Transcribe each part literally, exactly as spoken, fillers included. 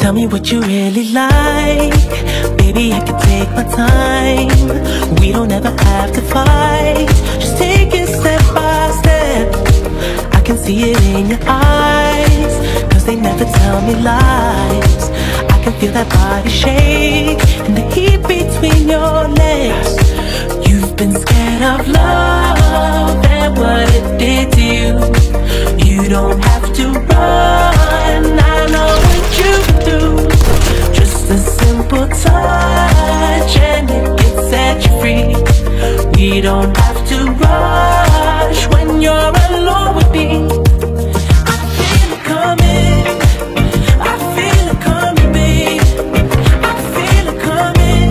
Tell me what you really like. Baby, I can take my time. We don't ever have to fight. Just take it step by step. I can see it in your eyes, cause they never tell me lies. I can feel that body shake and the heat between your legs. You've been scared of love and what it did to you. You don't have to run, I know what you do. Just a simple touch and it can set you free. We don't have to rush when you're alone with me. I feel it coming, I feel it coming, babe. I feel it coming,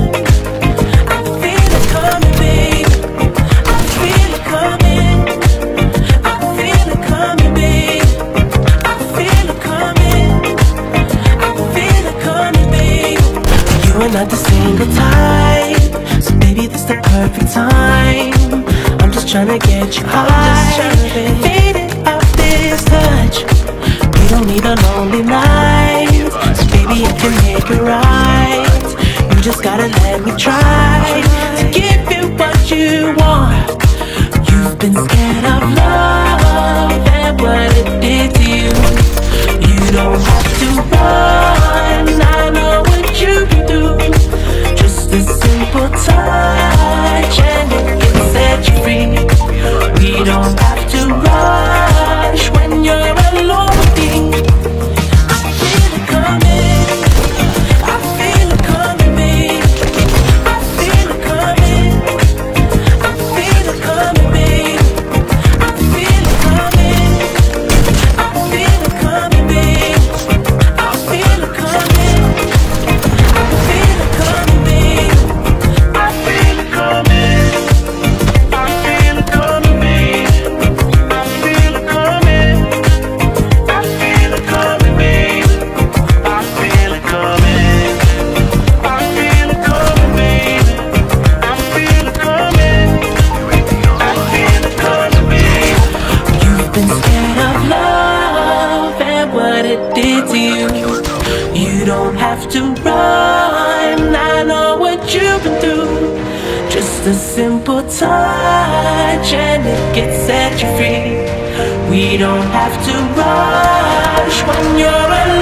I feel it coming, babe. I feel it coming, I feel it coming, babe. I feel it coming, I feel it coming, babe. You are not the single type, so baby this the perfect time. I'm just tryna get you high, faded off this touch. We don't need a lonely night, so baby I can make it right. You just gotta let me try to give you what you want. You've been scared of love and what it did to you. You don't have to run, I know what you can do. Just a simple touch and it can set you free. We don't have to rush when you're alone with me. I feel it coming, I feel it coming, babe. I feel it coming, I feel it coming, babe. I feel it coming, I feel it coming, babe. I feel it coming, I feel it coming, babe. I feel it coming, I feel it coming, babe. I feel it coming, I feel it coming, babe. I feel it coming, I feel it coming, babe. I feel it coming, I feel it coming, babe. You've been scared of love and what it did to you. You don't have to run, I know what you've been through. Just a simple touch and it can set you free. We don't have to rush when you're alone.